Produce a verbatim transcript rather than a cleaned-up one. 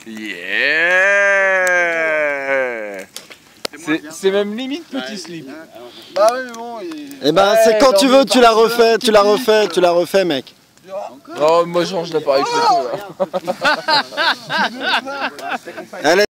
Yeah. C'est même limite petit slip. Bah ouais mais bon il... Eh ben c'est quand tu veux, tu la refais, tu la refais, tu la refais mec. Oh moi je range l'appareil photo là. Allez.